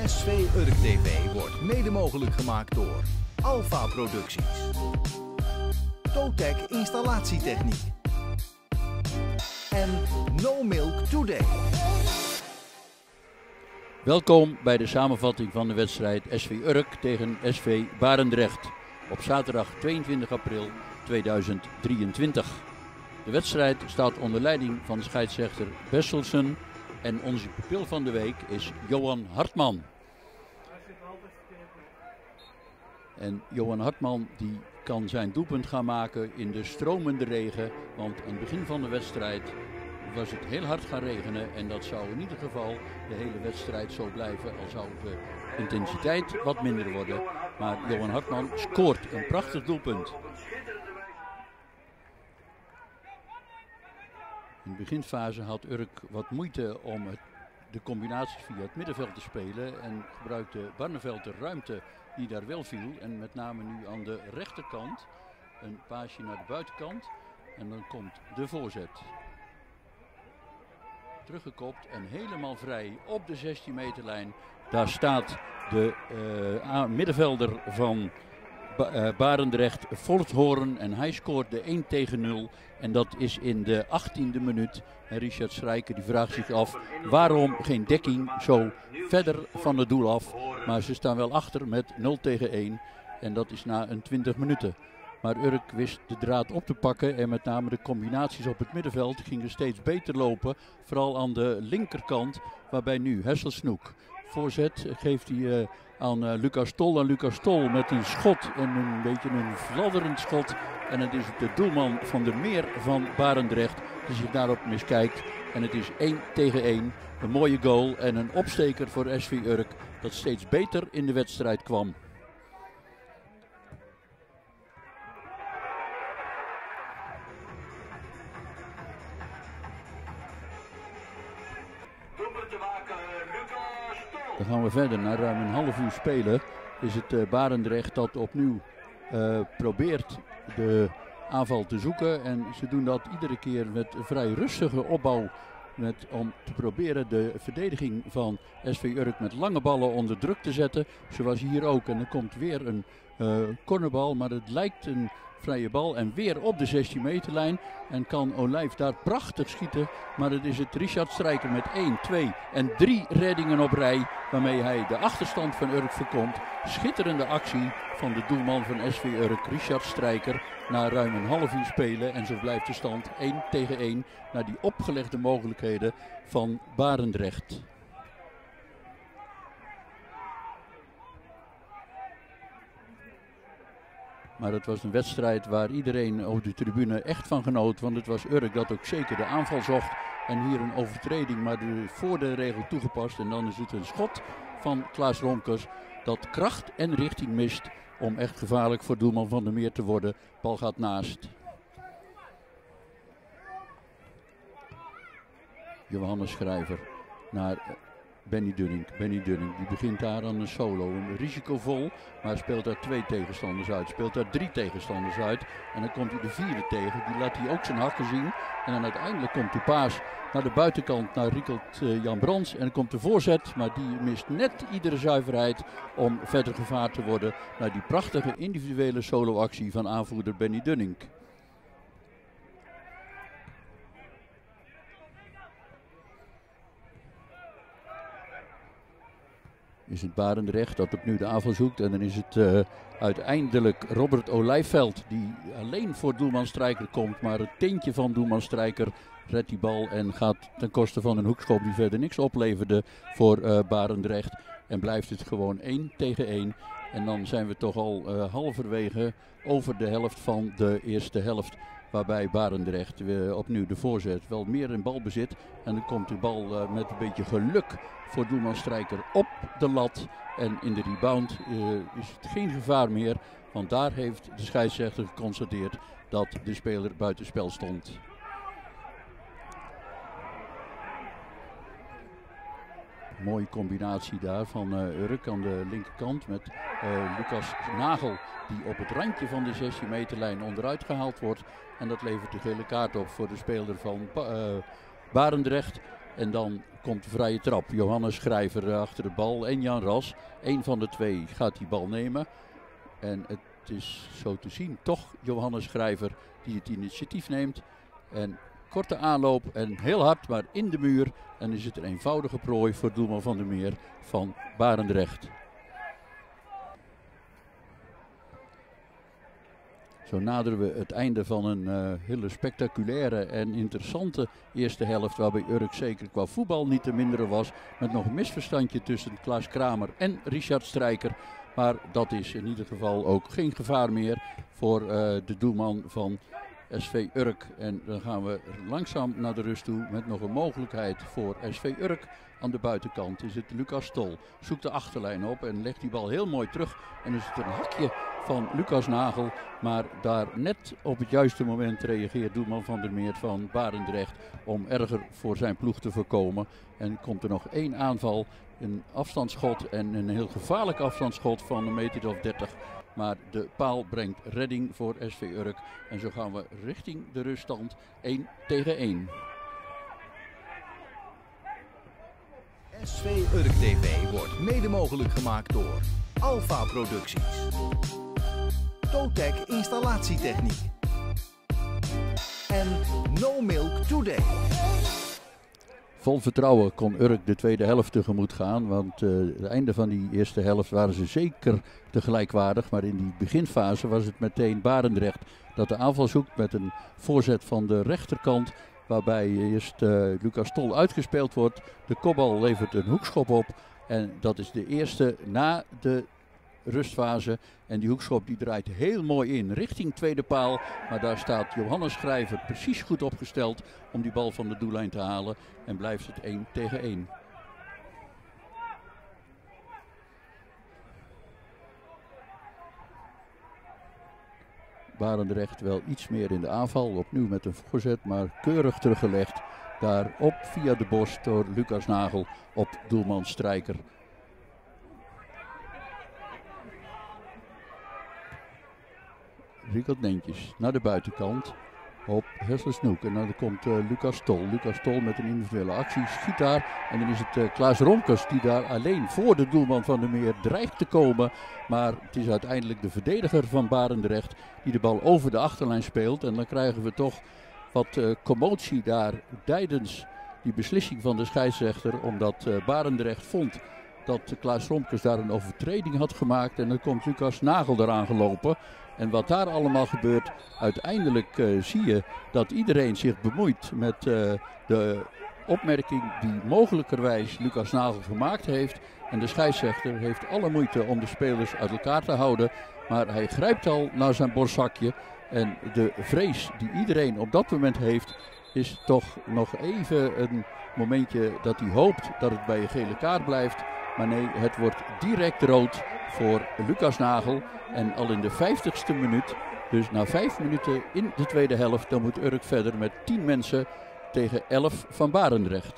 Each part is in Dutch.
SV Urk TV wordt mede mogelijk gemaakt door Alpha Producties, Totec Installatietechniek en No Milk Today. Welkom bij de samenvatting van de wedstrijd SV Urk tegen SV Barendrecht op zaterdag 22 april 2023. De wedstrijd staat onder leiding van scheidsrechter Besselsen en onze pupil van de week is Johan Hartman. En Johan Hartman die kan zijn doelpunt gaan maken in de stromende regen, want aan het begin van de wedstrijd was het heel hard gaan regenen en dat zou in ieder geval de hele wedstrijd zo blijven, al zou de intensiteit wat minder worden. Maar Johan Hartman scoort een prachtig doelpunt. In de beginfase had Urk wat moeite om de combinaties via het middenveld te spelen en gebruikte Barneveld de ruimte die daar wel viel. En met name nu aan de rechterkant een paasje naar de buitenkant en dan komt de voorzet. Teruggekopt en helemaal vrij op de 16 meterlijn. Daar staat de middenvelder van Barendrecht, Volthoorn, en hij scoort de 1-0 en dat is in de 18e minuut. En Richard Strijker die vraagt zich af waarom geen dekking zo verder van het doel af. Maar ze staan wel achter met 0-1 en dat is na een 20 minuten. Maar Urk wist de draad op te pakken en met name de combinaties op het middenveld gingen steeds beter lopen. Vooral aan de linkerkant, waarbij nu Hesselsnoek voorzet geeft hij aan Lucas Tol. En Lucas Tol met een schot en een beetje een fladderend schot. En het is de doelman van der Meer van Barendrecht die zich daarop miskijkt. En het is 1-1. Een mooie goal en een opsteker voor SV Urk dat steeds beter in de wedstrijd kwam. Dan gaan we verder. Na ruim een half uur spelen is het Barendrecht dat opnieuw probeert de aanval te zoeken. En ze doen dat iedere keer met een vrij rustige opbouw. Om te proberen de verdediging van SV Urk met lange ballen onder druk te zetten. Zoals hier ook. En er komt weer een cornerbal, maar het lijkt een vrije bal en weer op de 16 meterlijn. En kan Olijf daar prachtig schieten. Maar het is het Richard Strijker met 1, 2 en 3 reddingen op rij. Waarmee hij de achterstand van Urk voorkomt. Schitterende actie van de doelman van SV Urk, Richard Strijker. Na ruim een half uur spelen en zo blijft de stand 1-1 naar die opgelegde mogelijkheden van Barendrecht. Maar het was een wedstrijd waar iedereen op de tribune echt van genoot. Want het was Urk dat ook zeker de aanval zocht. En hier een overtreding, maar voor de regel toegepast. En dan is het een schot van Klaas Romkes dat kracht en richting mist om echt gevaarlijk voor doelman van der Meer te worden. Bal gaat naast. Johannes Schrijver naar Benny Dunning. Benny Dunning die begint daar aan een solo. Risicovol, maar speelt daar 2 tegenstanders uit. Speelt daar 3 tegenstanders uit. En dan komt hij de 4e tegen. Die laat hij ook zijn hakken zien. En dan uiteindelijk komt de paas naar de buitenkant naar Riekelt Jan Brands. En dan komt de voorzet, maar die mist net iedere zuiverheid om verder gevaar te worden naar die prachtige individuele soloactie van aanvoerder Benny Dunning. Is het Barendrecht dat opnieuw de aanval zoekt. En dan is het uiteindelijk Robert Olijfveld die alleen voor doelman Strijker komt. Maar het tintje van doelman Strijker redt die bal en gaat ten koste van een hoekschop die verder niks opleverde voor Barendrecht. En blijft het gewoon 1-1. En dan zijn we toch al halverwege over de helft van de eerste helft. Waarbij Barendrecht opnieuw de voorzet wel meer in balbezit. En dan komt de bal met een beetje geluk voor doelman Strijker op de lat. En in de rebound is het geen gevaar meer. Want daar heeft de scheidsrechter geconstateerd dat de speler buitenspel stond. Mooie combinatie daar van Urk aan de linkerkant met Lucas Nagel die op het randje van de 16 meterlijn onderuit gehaald wordt. En dat levert de gele kaart op voor de speler van Barendrecht. En dan komt de vrije trap. Johannes Schrijver achter de bal en Jan Ras. Eén van de twee gaat die bal nemen. En het is zo te zien toch Johannes Schrijver die het initiatief neemt. En korte aanloop en heel hard, maar in de muur. En is het een eenvoudige prooi voor doelman Van der Meer van Barendrecht. Zo naderen we het einde van een hele spectaculaire en interessante eerste helft. Waarbij Urk zeker qua voetbal niet te minderen was. Met nog een misverstandje tussen Klaas Kramer en Richard Strijker. Maar dat is in ieder geval ook geen gevaar meer voor de doelman van SV Urk. En dan gaan we langzaam naar de rust toe met nog een mogelijkheid voor SV Urk. Aan de buitenkant is het Lucas Stol. Zoekt de achterlijn op en legt die bal heel mooi terug. En is het een hakje van Lucas Nagel. Maar daar net op het juiste moment reageert doelman Van der Meer van Barendrecht. Om erger voor zijn ploeg te voorkomen. En komt er nog één aanval. Een afstandsschot en een heel gevaarlijk afstandsschot van een meter of 30. Maar de paal brengt redding voor SV Urk. En zo gaan we richting de ruststand 1-1. SV Urk TV wordt mede mogelijk gemaakt door Alpha Producties, Totec Installatietechniek en No Milk Today. Vol vertrouwen kon Urk de tweede helft tegemoet gaan, want het einde van die eerste helft waren ze zeker tegelijkwaardig. Maar in die beginfase was het meteen Barendrecht dat de aanval zoekt met een voorzet van de rechterkant. Waarbij eerst Lucas Stol uitgespeeld wordt. De kopbal levert een hoekschop op. En dat is de eerste na de rustfase. En die hoekschop die draait heel mooi in richting tweede paal. Maar daar staat Johannes Schrijver precies goed opgesteld om die bal van de doellijn te halen. En blijft het 1-1. Barendrecht wel iets meer in de aanval. Opnieuw met een voorzet, maar keurig teruggelegd. Daarop via de borst door Lucas Nagel op doelman Strijker. Riekelt Neentjes naar de buitenkant op Hesselsnoek. En dan komt Lucas Stol. Lucas Stol met een individuele actie, schiet daar. En dan is het Klaas Romkes die daar alleen voor de doelman Van der Meer dreigt te komen. Maar het is uiteindelijk de verdediger van Barendrecht die de bal over de achterlijn speelt. En dan krijgen we toch wat commotie daar tijdens die beslissing van de scheidsrechter. Omdat Barendrecht vond dat Klaas Romkes daar een overtreding had gemaakt. En dan komt Lucas Nagel eraan gelopen. En wat daar allemaal gebeurt, uiteindelijk zie je dat iedereen zich bemoeit met de opmerking die mogelijkerwijs Lucas Nagel gemaakt heeft. En de scheidsrechter heeft alle moeite om de spelers uit elkaar te houden. Maar hij grijpt al naar zijn borstzakje. En de vrees die iedereen op dat moment heeft, is toch nog even een momentje dat hij hoopt dat het bij een gele kaart blijft. Maar nee, het wordt direct rood voor Lucas Nagel. En al in de 50ste minuut, dus na 5 minuten in de tweede helft, dan moet Urk verder met 10 mensen tegen 11 van Barendrecht.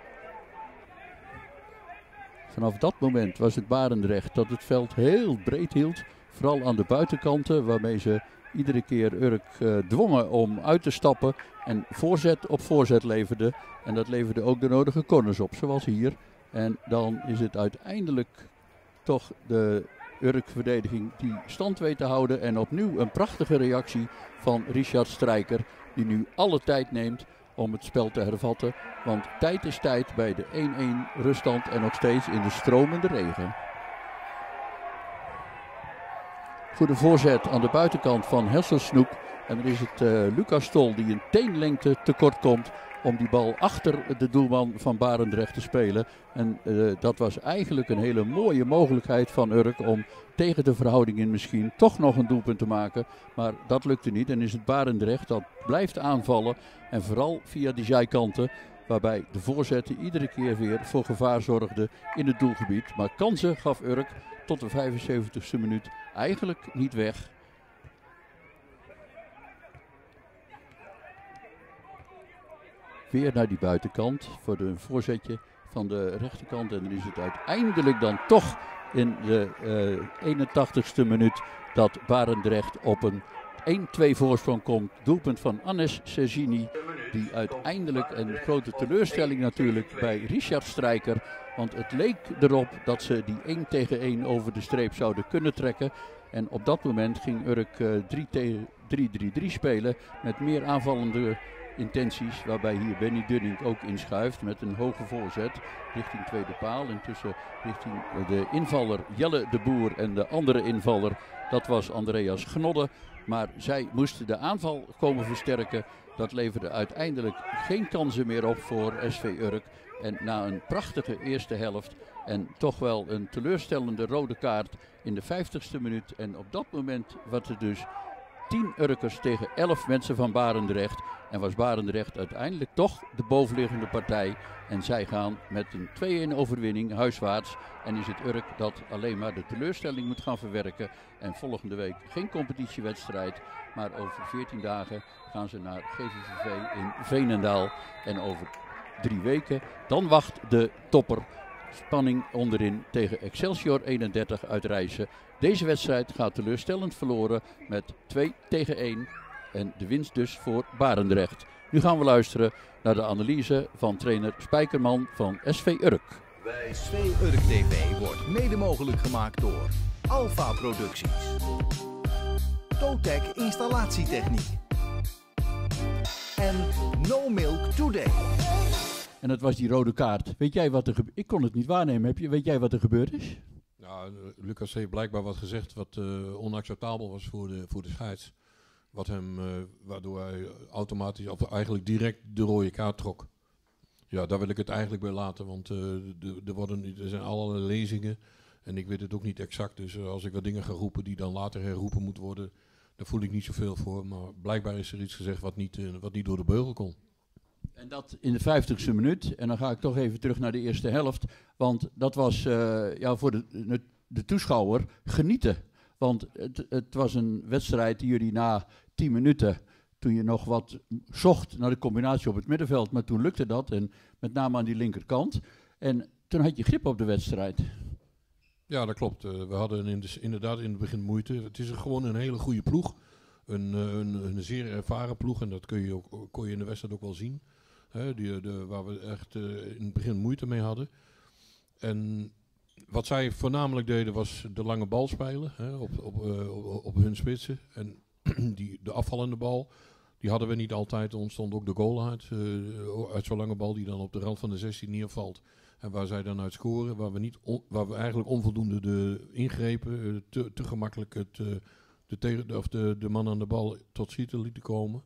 Vanaf dat moment was het Barendrecht dat het veld heel breed hield. Vooral aan de buitenkanten, waarmee ze iedere keer Urk dwongen om uit te stappen. En voorzet op voorzet leverde. En dat leverde ook de nodige corners op, zoals hier. En dan is het uiteindelijk toch de Urk-verdediging die stand weet te houden. En opnieuw een prachtige reactie van Richard Strijker, die nu alle tijd neemt om het spel te hervatten. Want tijd is tijd bij de 1-1 ruststand en nog steeds in de stromende regen. Goede voorzet aan de buitenkant van Hesselsnoek. En dan is het Lucas Stol die een teenlengte tekort komt om die bal achter de doelman van Barendrecht te spelen. En dat was eigenlijk een hele mooie mogelijkheid van Urk om tegen de verhouding in misschien toch nog een doelpunt te maken. Maar dat lukte niet en is het Barendrecht dat blijft aanvallen. En vooral via die zijkanten, waarbij de voorzetten iedere keer weer voor gevaar zorgden in het doelgebied. Maar kansen gaf Urk tot de 75ste minuut eigenlijk niet weg. Weer naar die buitenkant voor een voorzetje van de rechterkant. En dan is het uiteindelijk dan toch in de 81ste minuut dat Barendrecht op een 1-2 voorsprong komt. Doelpunt van Anes Sergini die uiteindelijk, een grote teleurstelling natuurlijk bij Richard Strijker. Want het leek erop dat ze die 1-1 over de streep zouden kunnen trekken. En op dat moment ging Urk 3-3-3 spelen met meer aanvallende intenties. Waarbij hier Benny Dunning ook inschuift met een hoge voorzet richting tweede paal. Intussen richting de invaller Jelle de Boer en de andere invaller, dat was Andreas Gnodde. Maar zij moesten de aanval komen versterken. Dat leverde uiteindelijk geen kansen meer op voor SV Urk. En na een prachtige eerste helft en toch wel een teleurstellende rode kaart in de 50ste minuut. En op dat moment was het dus 10 Urkers tegen 11 mensen van Barendrecht. En was Barendrecht uiteindelijk toch de bovenliggende partij. En zij gaan met een 2-1 overwinning huiswaarts. En is het Urk dat alleen maar de teleurstelling moet gaan verwerken. En volgende week geen competitiewedstrijd. Maar over 14 dagen gaan ze naar GVVV in Veenendaal. En over 3 weken dan wacht de topper. Spanning onderin tegen Excelsior 31 uit Rijssen. Deze wedstrijd gaat teleurstellend verloren met 2-1. En de winst dus voor Barendrecht. Nu gaan we luisteren naar de analyse van trainer Spijkerman van SV Urk. SV Urk TV wordt mede mogelijk gemaakt door Alpha Producties, Totec Installatietechniek en No Milk Today. En dat was die rode kaart. Weet jij wat er gebeurd is? Ik kon het niet waarnemen. Weet jij wat er gebeurd is? Nou, Lucas heeft blijkbaar wat gezegd wat onacceptabel was voor de scheids. Wat hem, waardoor hij automatisch, of eigenlijk direct de rode kaart trok. Ja, daar wil ik het eigenlijk bij laten, want er zijn allerlei lezingen. En ik weet het ook niet exact, dus als ik wat dingen ga roepen die dan later herroepen moeten worden, daar voel ik niet zoveel voor. Maar blijkbaar is er iets gezegd wat niet door de beugel kon. En dat in de 50ste minuut. En dan ga ik toch even terug naar de eerste helft. Want dat was voor de toeschouwer genieten. Want het was een wedstrijd die jullie na 10 minuten, toen je nog wat zocht naar de combinatie op het middenveld, maar toen lukte dat. En met name aan die linkerkant. En toen had je grip op de wedstrijd. Ja, dat klopt. We hadden inderdaad in het begin moeite. Het is gewoon een hele goede ploeg. Een zeer ervaren ploeg. En dat kon je in de wedstrijd ook wel zien. Waar we echt in het begin moeite mee hadden. En wat zij voornamelijk deden was de lange bal spelen op hun spitsen. En de afvallende bal, die hadden we niet altijd. Er ontstond ook de goal uit zo'n lange bal die dan op de rand van de 16 neervalt. En waar zij dan uit scoren, waar we eigenlijk onvoldoende de ingrepen, te gemakkelijk de man aan de bal tot schieten lieten komen.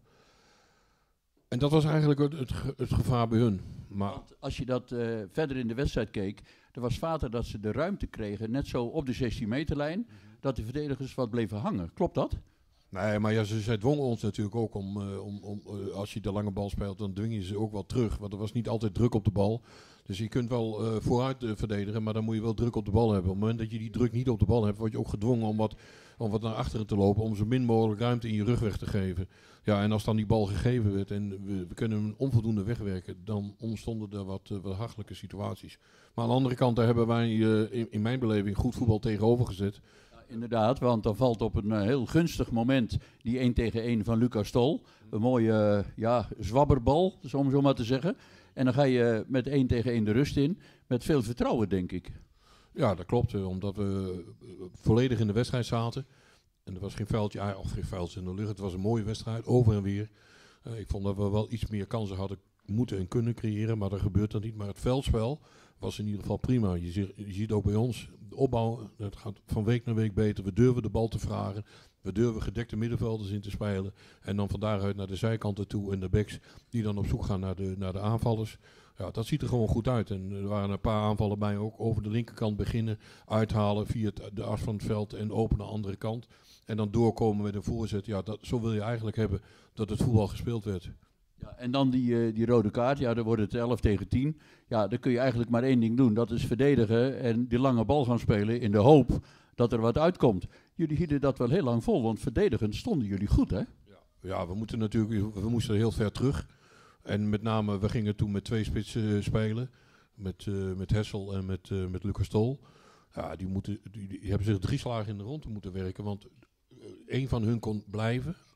En dat was eigenlijk het gevaar bij hun. Maar want als je dat verder in de wedstrijd keek, er was vaker dat ze de ruimte kregen, net zo op de 16 meterlijn, dat de verdedigers wat bleven hangen. Klopt dat? Nee, maar ja, zij dwongen ons natuurlijk ook om als je de lange bal speelt, dan dwing je ze ook wel terug. Want er was niet altijd druk op de bal. Dus je kunt wel vooruit verdedigen, maar dan moet je wel druk op de bal hebben. Op het moment dat je die druk niet op de bal hebt, word je ook gedwongen om wat naar achteren te lopen, om zo min mogelijk ruimte in je rug weg te geven. Ja, en als dan die bal gegeven werd en we kunnen hem onvoldoende wegwerken, dan ontstonden er wat hachelijke situaties. Maar aan de andere kant, daar hebben wij in mijn beleving goed voetbal tegenover gezet. Inderdaad, want dan valt op een heel gunstig moment die 1-1 van Lucas Stol. Een mooie zwabberbal, om zo maar te zeggen. En dan ga je met 1-1 de rust in, met veel vertrouwen, denk ik. Ja, dat klopt, omdat we volledig in de wedstrijd zaten. En er was geen vuiltje in de lucht. Het was een mooie wedstrijd, over en weer. Ik vond dat we wel iets meer kansen hadden moeten en kunnen creëren, maar dat gebeurt dan niet. Maar het veldspel was in ieder geval prima. Je ziet ook bij ons, de opbouw, het gaat van week naar week beter. We durven de bal te vragen. We durven gedekte middenvelders in te spelen. En dan van daaruit naar de zijkanten toe en de backs die dan op zoek gaan naar de aanvallers. Ja, dat ziet er gewoon goed uit. En er waren een paar aanvallen bij ook over de linkerkant beginnen. Uithalen via de as van het veld en openen de andere kant. En dan doorkomen met een voorzet. Ja, zo wil je eigenlijk hebben dat het voetbal gespeeld werd. Ja, en dan die rode kaart, ja, dan wordt het 11-10. Ja, dan kun je eigenlijk maar één ding doen, dat is verdedigen en die lange bal gaan spelen in de hoop dat er wat uitkomt. Jullie hielden dat wel heel lang vol, want verdedigend stonden jullie goed, hè? Ja, we moesten heel ver terug. En met name, we gingen toen met 2 spitsen spelen, met Hessel en met Lucas Stol. Ja, die hebben zich 3 slagen in de ronde moeten werken, want 1 van hun kon blijven.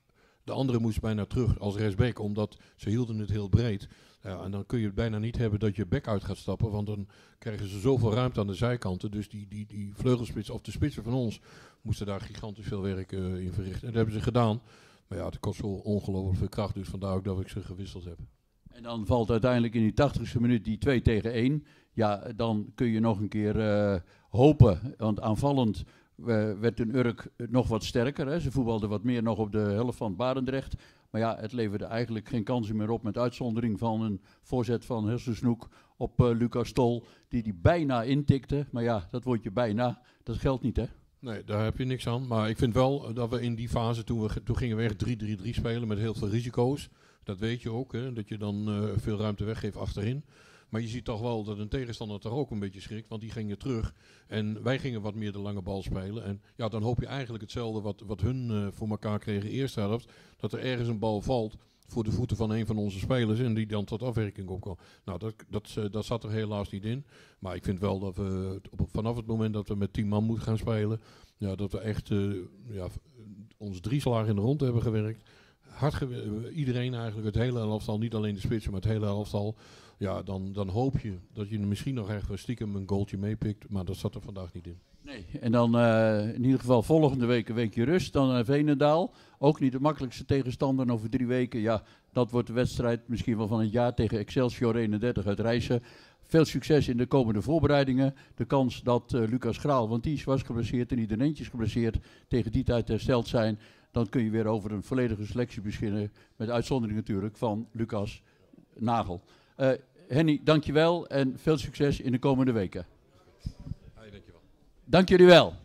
De andere moest bijna terug als rechtsback, omdat ze hielden het heel breed. Ja, en dan kun je het bijna niet hebben dat je back uit gaat stappen, want dan krijgen ze zoveel ruimte aan de zijkanten. Dus die vleugelspits, of de spitsen van ons, moesten daar gigantisch veel werk in verrichten. En dat hebben ze gedaan. Maar ja, het kost zo ongelooflijk veel kracht, dus vandaar ook dat ik ze gewisseld heb. En dan valt uiteindelijk in die 80ste minuut die 2-1. Ja, dan kun je nog een keer hopen, want aanvallend werd een Urk nog wat sterker. Hè. Ze voetbalden wat meer nog op de helft van Barendrecht. Maar ja, het leverde eigenlijk geen kansen meer op, met uitzondering van een voorzet van Hersensnoek op Lucas Tol, die bijna intikte. Maar ja, dat wordt je bijna, dat geldt niet, hè? Nee, daar heb je niks aan. Maar ik vind wel dat we in die fase, toen gingen we echt 3-3-3 spelen met heel veel risico's. Dat weet je ook, hè, dat je dan veel ruimte weggeeft achterin. Maar je ziet toch wel dat een tegenstander toch ook een beetje schrikt, want die gingen terug. En wij gingen wat meer de lange bal spelen. En ja, dan hoop je eigenlijk hetzelfde wat hun voor elkaar kregen eerste helft. Dat er ergens een bal valt voor de voeten van een van onze spelers en die dan tot afwerking opkomt. Nou, dat zat er helaas niet in. Maar ik vind wel dat we vanaf het moment dat we met 10 man moeten gaan spelen, ja, dat we echt ons 3 slagen in de rond hebben gewerkt. Iedereen eigenlijk, het hele elftal, niet alleen de spitsen, maar het hele elftal. Ja, dan hoop je dat je misschien nog echt stiekem een goaltje meepikt, maar dat zat er vandaag niet in. Nee, en dan in ieder geval volgende week een weekje rust, dan Veenendaal. Ook niet de makkelijkste tegenstander over 3 weken. Ja, dat wordt de wedstrijd misschien wel van het jaar tegen Excelsior 31 uit Rijssen. Veel succes in de komende voorbereidingen. De kans dat Lucas Graal, want die was geblesseerd en iedereen is geblesseerd, tegen die tijd hersteld zijn. Dan kun je weer over een volledige selectie beginnen, met uitzondering natuurlijk van Lucas Nagel. Henny, dankjewel en veel succes in de komende weken. Dankjewel. Dank jullie wel.